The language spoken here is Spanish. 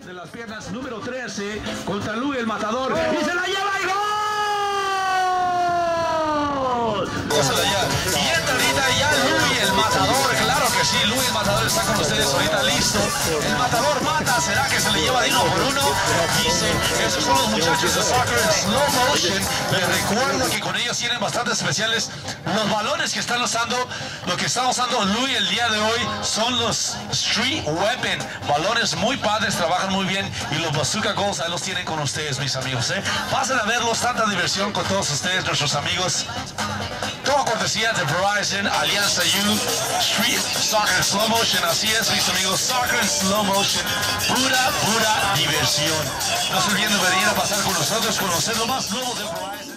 De las piernas, número 13, contra Luis el Matador, y se la lleva y gol. Y entra ahorita ya Luis el Matador, claro que sí, Luis el Matador está con ustedes ahorita listo. El Matador mata, ¿será que se le lleva de uno por uno? Dice, esos son los muchachos de Soccer en Slow Motion. Les recuerdo que con ellos tienen bastante especiales. Los balones que están usando, lo que está usando Luis el día de hoy son los Street Weapon, balones muy padres, trabajan muy bien, y los Bazooka Goals ahí los tienen con ustedes, mis amigos, Pasen a verlos, tanta diversión con todos ustedes, nuestros amigos. Todo cortesía de Verizon, Alianza U, Street Soccer Slow Motion. Así es, mis amigos, Soccer en Slow Motion, pura diversión. No se olviden de venir a pasar con nosotros, conocer lo más nuevo de Verizon.